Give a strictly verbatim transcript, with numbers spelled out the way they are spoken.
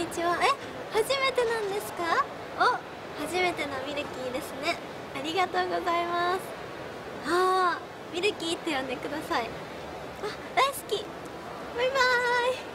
にちは。え、初めてなんですか？お、初めてのミルキーですね。ありがとうございます。あー、ミルキーって呼んでください。あ、大好き。バイバーイ。